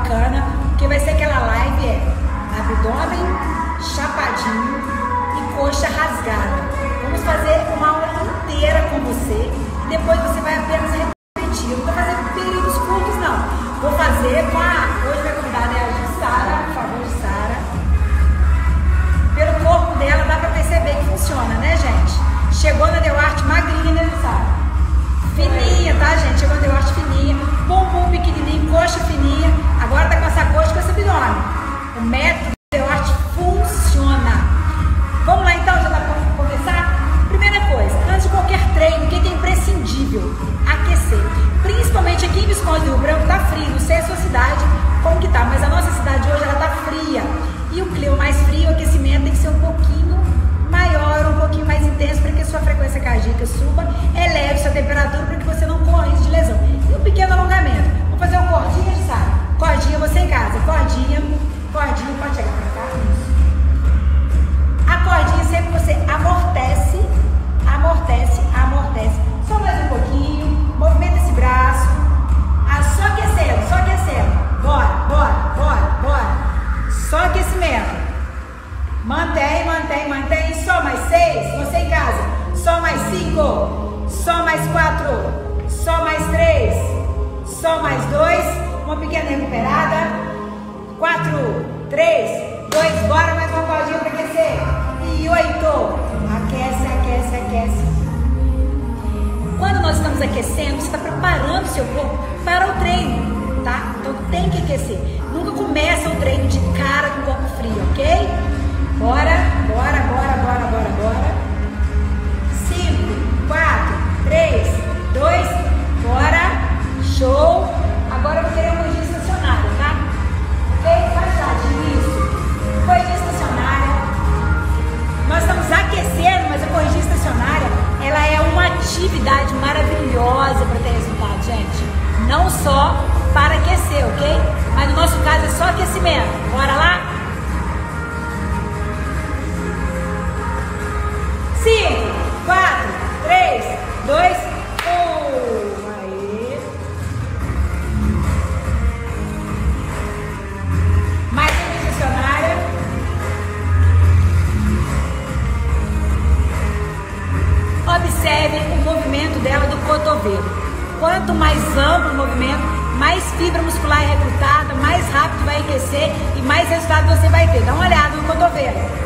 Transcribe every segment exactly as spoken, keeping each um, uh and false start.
bacana, porque vai ser aquela live é abdômen chapadinho e coxa rasgada. Vamos fazer uma aula inteira com você e depois você vai apenas repetir. Eu não vou fazer períodos curtos não. Vou fazer com a... Hoje vai convidar, né, a Jussara, por favor, Jussara. Pelo corpo dela dá pra perceber que funciona, né, gente? Chegou na Deuarte magrinha, né, Jussara? Fininha, tá, gente? Chegou na Deuarte fininha, bumbum pequenininho, coxa fininha. Agora tá com essa coxa, com esse abdômen. O método Deuarte funciona. Vamos lá então, já dá pra começar? Primeira coisa, antes de qualquer treino, o que é imprescindível? Aquecer. Principalmente aqui em Visconde do Rio Branco tá frio, não sei a sua cidade como que tá, mas a nossa cidade hoje ela tá fria. E o clima mais frio, o aquecimento tem que ser um pouquinho maior, um pouquinho mais intenso para que a sua frequência cardíaca suba, eleve sua temperatura para que você não corra risco de lesão. E um pequeno alongamento. Vamos fazer uma cordinha de saco. Cordinha você em casa. Cordinha, cordinha, pode chegar para cá. Isso. A cordinha sempre você amortece, amortece, amortece. Só mais um pouquinho. Movimenta esse braço. Ah, só aquecendo, só aquecendo. Bora, bora, bora, bora. Só aquecimento. Mantém, mantém, mantém. Só mais seis. Você em casa. Só mais cinco. Só mais quatro. Só mais três. Só mais dois. Uma pequena recuperada. Quatro, três, dois. Bora mais uma cordinha para aquecer. E oito. Aquece, aquece, aquece. Quando nós estamos aquecendo, você está preparando o seu corpo para o treino, tá? Então tem que aquecer. Nunca começa o treino de cara com o corpo frio, ok? Bora, bora, bora, bora, bora, bora. Cinco, quatro, três, dois, bora. Show. Agora eu vou querer uma corrida estacionária, tá? Ok? Fachadinho, isso. Corrida estacionária. Nós estamos aquecendo, mas a corrida estacionária, ela é uma atividade maravilhosa para ter resultado, gente. Não só para aquecer, ok? Mas no nosso caso é só aquecimento. Bora lá? cinco, quatro, três, dois, um. Aí. Mais uma missionária. Observe o movimento dela do cotovelo. Quanto mais amplo o movimento, mais fibra muscular é recrutada, mais rápido vai aquecer e mais resultado você vai ter. Dá uma olhada no cotovelo.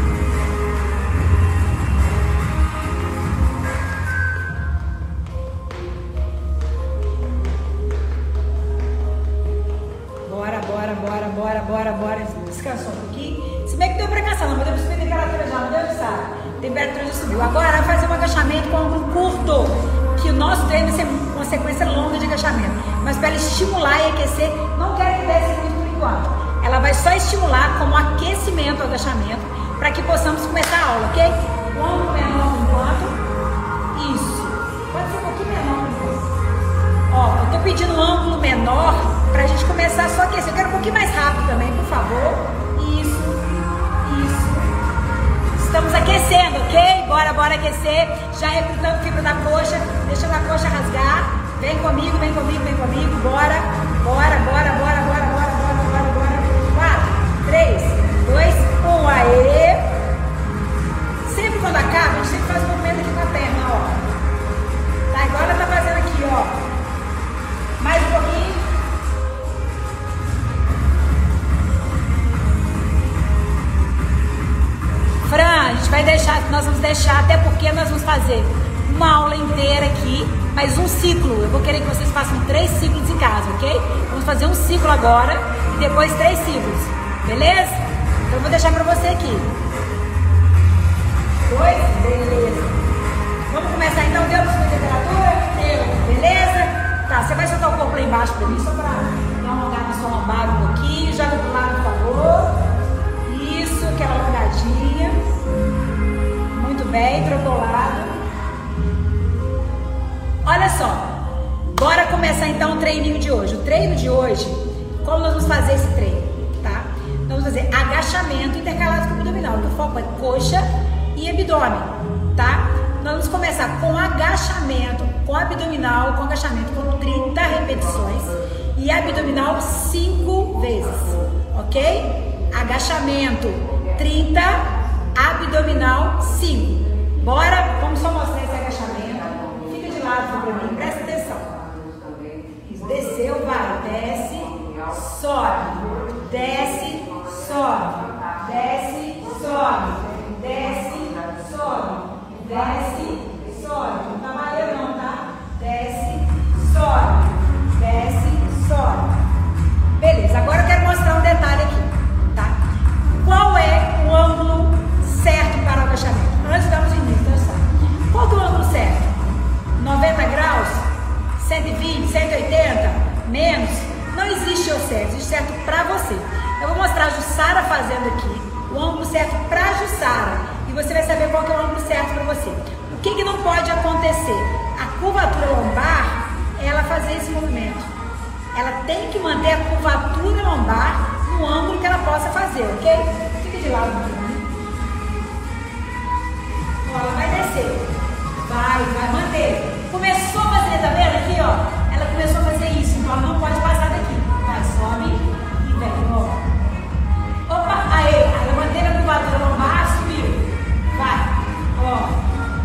Bora, bora, bora, bora, bora, bora. Descansou um pouquinho. Se bem que deu pra cansar, não, mas deu pra subir a temperatura já, não deu, sabe? A temperatura já subiu. Agora vai fazer um agachamento com ângulo curto. Que o nosso treino vai ser uma sequência longa de agachamento. Mas para ela estimular e aquecer, não quero que desce muito por enquanto. Ela vai só estimular como aquecimento o agachamento para que possamos começar a aula, ok? Um ângulo menor por enquanto. Isso. Pode ser um pouquinho menor por enquanto. Ó, eu tô pedindo um ângulo menor pra gente começar só a aquecer. Eu quero um pouquinho mais rápido também, por favor. Isso. Isso. Estamos aquecendo, ok? Bora, bora aquecer. Já recrutando fibra da coxa. Deixando a coxa rasgar. Vem comigo, vem comigo, vem comigo. Bora, bora, bora, bora, bora, bora, bora, bora, bora. Quatro, três, dois, um. Aê! Sempre quando acaba, a gente sempre faz um movimento aqui com a perna, ó. Tá, agora ela tá fazendo aqui, ó. Mais um pouquinho. Fran, a gente vai deixar, nós vamos deixar, até porque nós vamos fazer uma aula inteira aqui, mas um ciclo. Eu vou querer que vocês façam três ciclos em casa, ok? Vamos fazer um ciclo agora e depois três ciclos, beleza? Então eu vou deixar pra você aqui. Dois, beleza. Vamos começar então, deu pra sua temperatura? Deu, beleza? Tá, você vai soltar o corpo lá embaixo pra mim, só pra dar uma olhada na sua lombar um pouquinho. Joga pro lado, por favor. Isso, aquela alongadinha. Muito bem, trocou o lado. Olha só, bora começar então o treininho de hoje. O treino de hoje, como nós vamos fazer esse treino, tá? Nós vamos fazer agachamento intercalado com abdominal. O foco é coxa e abdômen, tá? Nós vamos começar com agachamento, com abdominal, com agachamento com trinta repetições e abdominal cinco vezes, ok? Agachamento trinta, abdominal cinco. Bora, vamos só mostrar esse agachamento. Fica de lado para mim, presta atenção. Isso, desceu, vai, desce, sobe, desce, sobe, desce, sobe, desce, sobe, desce, sobe. Não tá maneiro não, tá? Desce, sobe, desce, sobe. Beleza, agora eu quero mostrar um detalhe aqui, tá? Qual é o ângulo certo para o agachamento? Antes de darmos início, tá? Qual que é o ângulo certo? noventa graus? cento e vinte? cento e oitenta? Menos? Não existe o certo, existe certo para você. Eu vou mostrar a Jussara fazendo aqui o ângulo certo para a Jussara e você vai saber qual que é o ângulo certo para você. O que que não pode acontecer? A curvatura lombar, ela fazer esse movimento. Ela tem que manter a curvatura lombar no ângulo que ela possa fazer, ok? Fica de lado para mim. Ó, ela vai descer. Vai, vai manter. Começou a fazer, tá vendo aqui, ó? Ela começou a fazer isso, então ela não pode passar daqui. Vai, sobe e vem, ó. Opa, aí, ela manteve a curvatura lombar, subiu. Vai, ó.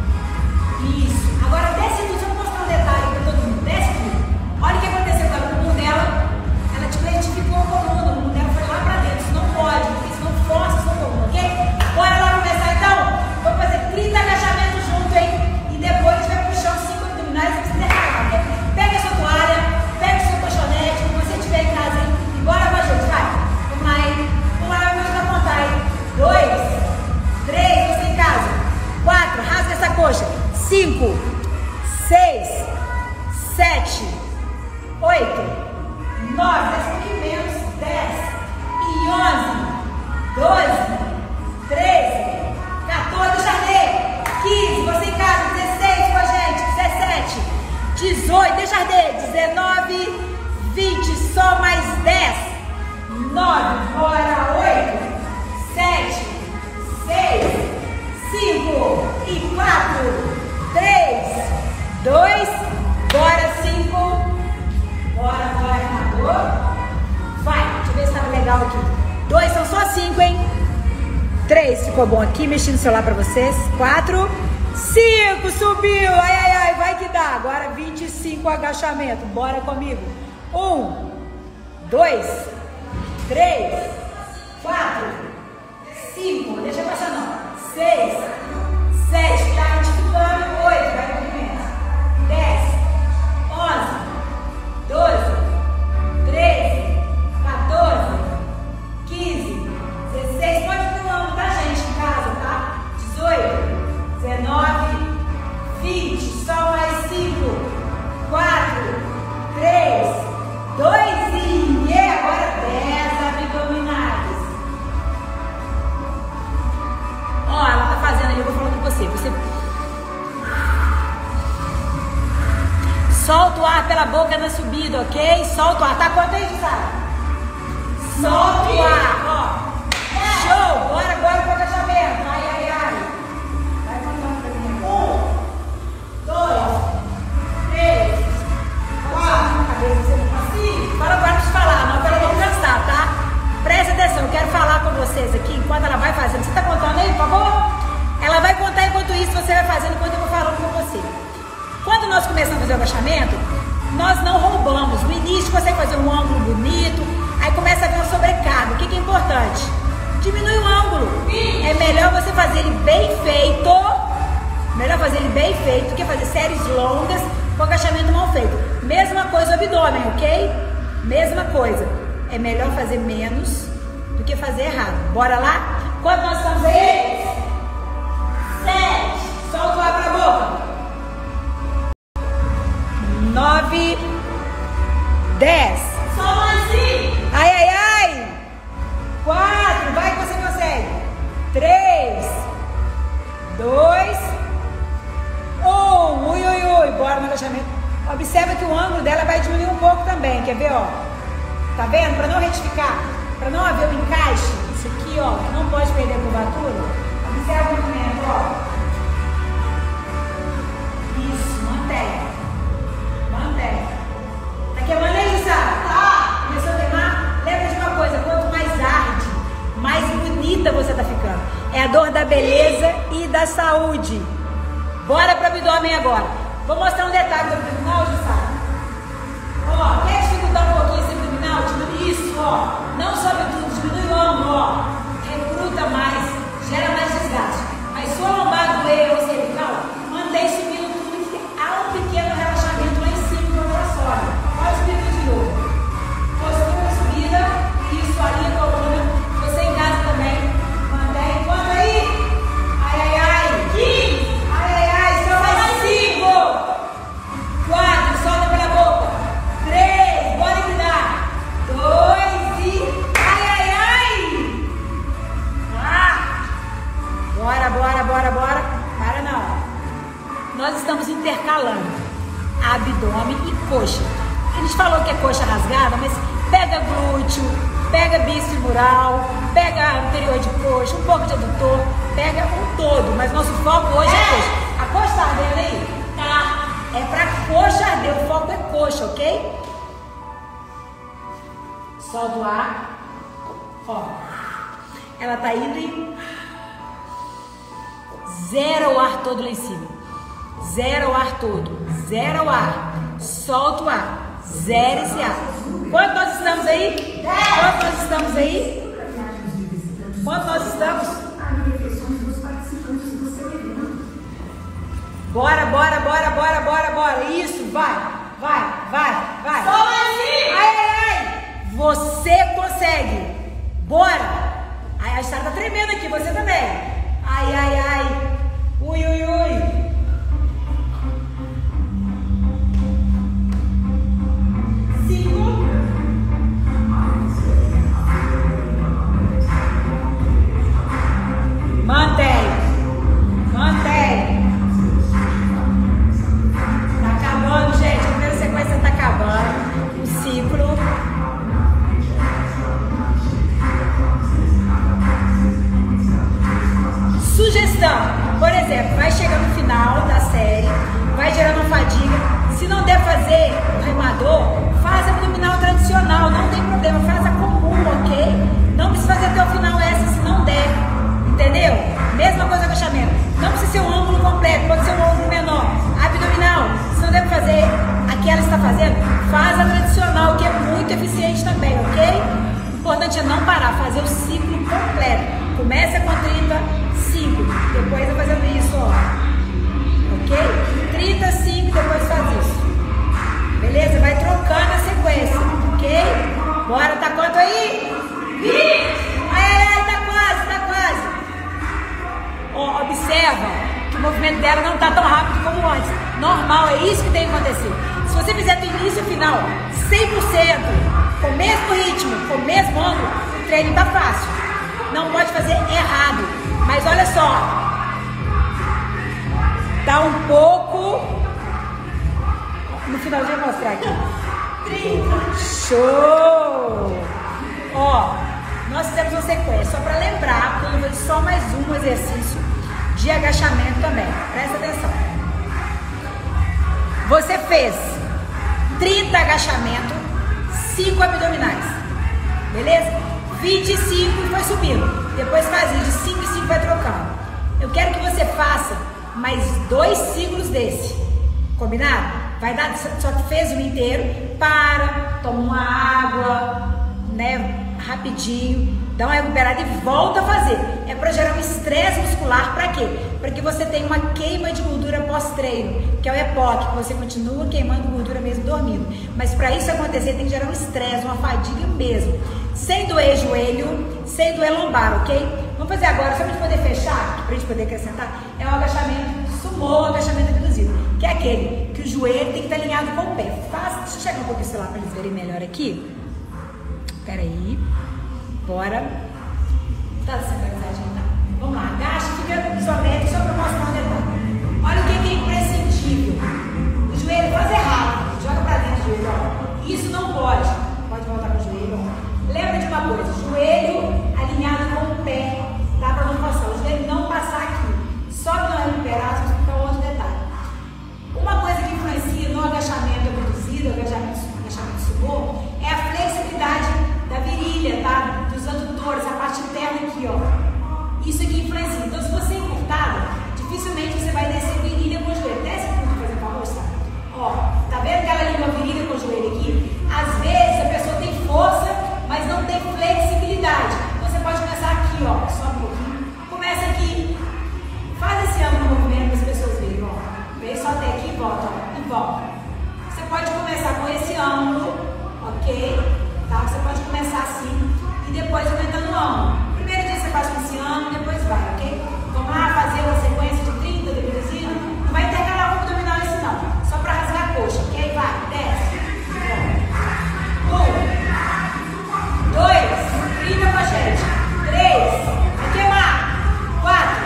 Isso. Agora desce tudo, deixa eu mostrar um detalhe para todo mundo. Desce tudo. Olha o que aconteceu com a coluna dela. Ela descletificou a coluna, a coluna dela foi lá pra dentro. Isso não pode, porque isso não força a sua coluna, ok? Bora lá começar então? Vamos fazer trinta agachamentos junto, hein? E depois vai puxar os cinco abdominais e você intercalar, ok? Pega a sua toalha, pega o seu colchonete, como você estiver em casa, hein? E bora com a gente, vai. Vamos lá, hein? Vamos lá, vamos lá contar, hein? Dois, três, você em casa. Quatro, rasga essa coxa. Cinco, seis, sete, oito, nove, dez, um pouquinho menos, dez, e onze, doze, treze, quatorze, deixa arder, quinze, você em casa, dezesseis com a gente, dezessete, dezoito, deixa arder, dezenove, vinte, só mais dez, nove, bora, oito, sete, seis, cinco e quatro, três, dois, bora, cinco, bora, bora, armador, vai, deixa eu ver se tá legal aqui, dois, são só cinco, hein, três, ficou bom aqui, mexi no celular pra vocês, quatro, cinco, subiu, ai, ai, ai, vai que dá, agora vinte e cinco agachamento, bora comigo, um, dois, três, quatro, cinco, deixa passar não, seis, sete, tá retificando, oito, vai movimento, dez, onze, doze, treze, quatorze, quinze, dezesseis, pode ir pro ângulo, tá gente, em casa, tá? dezoito, dezenove, vinte, só mais cinco, quatro, três, dois e yeah, agora dez abdominais. Ó, ela tá fazendo ali, eu vou falando com você. Você solta o ar pela boca na subida, ok? Solta o ar. Tá quanto aí, Jussara? Solta o ar, ó. Show! Bora agora pro agachamento. Ai, ai, ai. Vai contando pra mim. Um, dois, três, quatro. Assim. Para agora de falar, não para não cansar, tá? Presta atenção, eu quero falar com vocês aqui enquanto ela vai fazendo. Você tá contando aí, por favor? Ela vai contar enquanto isso, você vai fazendo enquanto eu vou falando com você. Quando nós começamos a fazer o agachamento, nós não roubamos. No início você fazer um ângulo bonito, aí começa a ver uma sobrecarga. O que que é importante? Diminui o ângulo. É melhor você fazer ele bem feito, melhor fazer ele bem feito do que fazer séries longas com agachamento mal feito. Mesma coisa o abdômen, ok? Mesma coisa. É melhor fazer menos do que fazer errado. Bora lá? Quando nós estamos aí? Sete. Solta o ar pra boca. Nove. Dez. Só mais cinco. Ai, ai, ai. Quatro. Vai que você consegue. Três. Dois. Um. Ui, ui, ui. Bora no agachamento. Observa que o ângulo dela vai diminuir um pouco também. Quer ver, ó? Tá vendo? Para não retificar, para não haver o encaixe, isso aqui, ó, que não pode perder a curvatura. Observa o movimento, ó. Isso, mantém. Mantém. Tá queimando aí, Jussara? Tá. Começou a queimar? Lembra de uma coisa. É a dor da beleza e da saúde. Bora para o abdômen agora. Vou mostrar um detalhe do abdominal, Jussara. Ó, quer dificultar um pouquinho esse abdominal? Diminui isso, ó. Não sobe tudo, diminui o ombro, ó. Recruta mais, gera mais desgaste. Mas sua lombar doer ou cervical, mantém subindo tudo que há um pequeno relaxamento lá em cima quando ela sobe. Pode subir de novo. Postura subida, isso, alinha a coluna. Você em casa também, mantém. Quanto aí? Ai, ai, ai. quinze. Ai, ai, ai. Só mais cinco. quatro. Solta pela boca. três. Bora empurrar. dois e... Ai, ai, ai. Ah. Bora, bora, bora, bora. Para não. Nós estamos intercalando abdômen e coxa. A gente falou que é coxa rasgada, mas pega glúteo, pega bíceps femoral, pega anterior de coxa, um pouco de adutor, pega um todo, mas nosso foco hoje é coxa. A coxa tá ardendo aí? Tá. É pra coxa arder, o foco é coxa, ok? Solta o ar. Ó. Ela tá indo e zera o ar todo lá em cima. Zera o ar todo. Zera o ar. Solta o ar. Zero esse ar. Quanto nós estamos aí? Quanto nós estamos aí? Quanto nós estamos? Bora, bora, bora, bora, bora, bora. Isso, vai, vai, vai, vai. Só mais. Ai, ai, ai. Você consegue. Bora. Ai, a Jussara tá tremendo aqui, você também. Ai, ai, ai. Ui, ui, ui. Mantém, mantém. Tá acabando, gente. A primeira sequência tá acabando. O ciclo. Sugestão, por exemplo, vai chegando no final da série, vai gerando fadiga. Se não der fazer o remador, faz abdominal tradicional, não tem problema, faz a comum, ok? Não precisa fazer até o final essa se não der. Entendeu? Mesma coisa agachamento. Não precisa ser um ângulo completo, pode ser um ângulo menor. Abdominal, se não deve fazer aquela que está fazendo, faz a tradicional, que é muito eficiente também, ok? O importante é não parar, fazer o ciclo completo. Começa com trinta, cinco, depois vai fazendo isso, ó. Ok? trinta, cinco, depois faz isso. Beleza? Vai trocando a sequência, ok? Bora, tá quanto aí? vinte! Ai, ai, ai, tá quase, tá quase. Ó, observa que o movimento dela não tá tão rápido como antes. Normal, é isso que tem que acontecer. Se você fizer do início ao final, cem por cento, com o mesmo ritmo, com o mesmo ângulo, o treino tá fácil. Não pode fazer errado. Mas olha só. Tá um pouco... No finalzinho eu vou mostrar aqui. Show! Ó, nós fizemos uma sequência. Só para lembrar, porque eu vou só mais um exercício de agachamento também. Presta atenção. Você fez trinta agachamentos, cinco abdominais. Beleza? vinte e cinco e foi subindo. Depois faz de cinco em cinco vai trocando. Eu quero que você faça mais dois ciclos desse. Combinado? Vai dar, só que fez o inteiro, para, toma uma água, né, rapidinho, dá uma recuperada e volta a fazer. É para gerar um estresse muscular, para quê? Para que você tenha uma queima de gordura pós-treino, que é o E P O C, que você continua queimando gordura mesmo dormindo. Mas para isso acontecer tem que gerar um estresse, uma fadiga mesmo. Sem doer joelho, sem doer lombar, ok? Vamos fazer agora, só para a gente poder fechar, para a gente poder acrescentar, é o agachamento sumô, agachamento abduzido, que é aquele que o joelho tem que estar alinhado com o pé. Faz, deixa eu chegar um pouquinho o celular para eles verem melhor aqui. Pera aí, bora. Tá sincronizadinho, tá? Vamos lá, agacha, fica isométrico, só para mostrar um detalhe. Olha o que é imprescindível. O joelho faz errado, joga para dentro do joelho, ó. Isso não pode. Pode voltar com o joelho, ó. Lembra de uma coisa, joelho alinhado com o pé, dá para não passar, o joelho não passar aqui, só que não é recuperar, só fica outro detalhe. Uma coisa que influencia no agachamento abduzido, agachamento, agachamento sumô, é a flexibilidade da virilha, tá? Dos adutores, a parte interna aqui, ó. Isso aqui influencia só até aqui e volta, ó, e volta. Você pode começar com esse ângulo, ok? Tá? Você pode começar assim e depois aumentando o ângulo. Primeiro dia você faz com esse ângulo, depois vai, ok? Vamos lá fazer uma sequência de trinta degrauzinhos. Não vai intercalar o abdominal esse não, só para rasgar a coxa, ok? Vai, desce. Um, dois, trinta com a gente. Três, vai queimar. Quatro,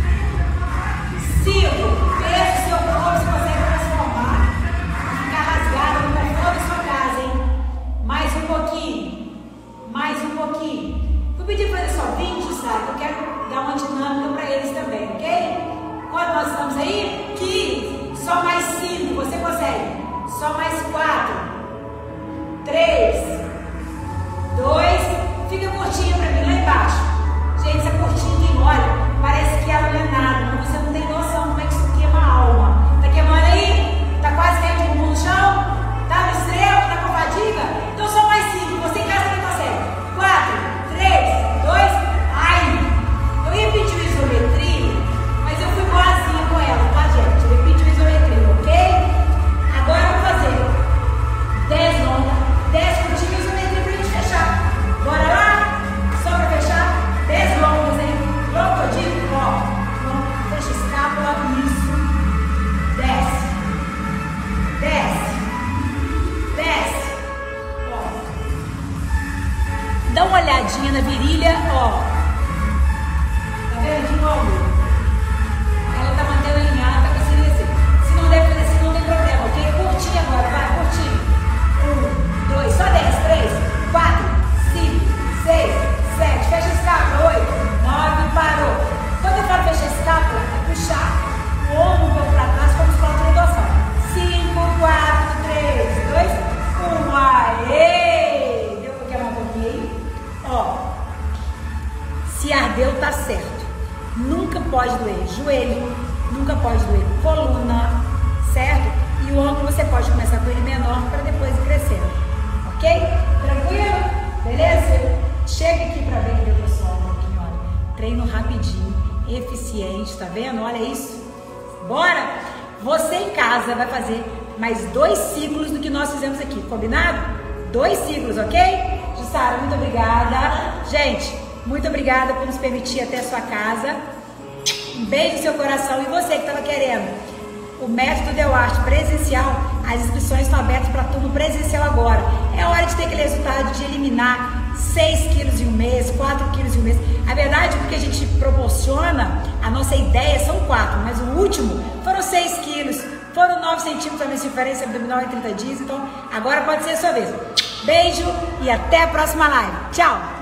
cinco, peso o seu corpo, você consegue transformar. Ficar rasgado no conforto da sua casa, hein? Mais um pouquinho. Mais um pouquinho. Vou pedir para fazer só vinte, sabe? Eu quero dar uma dinâmica para eles também, ok? Quando nós estamos aí? quinze. Só mais cinco. Você consegue? Só mais quatro. três. dois. Fica curtinha para mim lá embaixo. Gente, essa curtinha quem olha, parece que ela não é nada. Mas você não tem noção como é que isso queima a alma. Tá queimando aí? Tá quase caindo de bumbum no chão? Tá no extremo? Tá com fadiga? Então só mais cinco. Você em casa também consegue. quatro, três, dois, ai! Eu ia pedir uma isometria, mas eu fui boazinha com ela, tá, gente? Eu ia pedir uma isometria, ok? Agora eu vou fazer dez longas, dez curtinhas e isometria pra gente fechar. Bora lá? Só pra fechar? dez longas, hein? Longo eu digo, ó. Fecha a escápula, isso. Desce. Desce. Desce. Ó. Dá uma olhadinha na virilha, ó. Tá vendo de novo? Ela tá mantendo alinhada, tá conseguindo assim. Se não der fazer assim, não tem problema, ok? Curtinho agora, vai, curtinho. Um, dois, só dez, três, quatro, cinco, seis, sete, fecha a escápula, oito, nove, parou. Quando eu falo fechar a escápula, é puxar o ombro um pouco pra trás, como se fosse uma introdução. cinco, quatro, três, dois, um, aê! Deu pra queimar um pouquinho aí? Ó, se ardeu, tá certo. Nunca pode doer. Joelho, nunca pode doer. Coluna, certo? E o ângulo você pode começar com ele menor para depois ir crescendo. Ok? Tranquilo? Beleza? Chega aqui para ver que deu pessoal um pouquinho, olha. Treino rapidinho, eficiente, tá vendo? Olha isso. Bora? Você em casa vai fazer mais dois ciclos do que nós fizemos aqui, combinado? Dois ciclos, ok? Jussara, muito obrigada. Gente, muito obrigada por nos permitir ir até a sua casa. Um beijo no seu coração. E você que estava querendo o método Deu Arte presencial, as inscrições estão abertas para turno presencial agora. É hora de ter aquele resultado de eliminar seis quilos em um mês, quatro quilos em um mês. A verdade é que a gente proporciona, a nossa ideia são quatro, mas o último foram seis quilos, foram nove centímetros a circunferência abdominal em trinta dias. Então agora pode ser a sua vez. Beijo e até a próxima live. Tchau!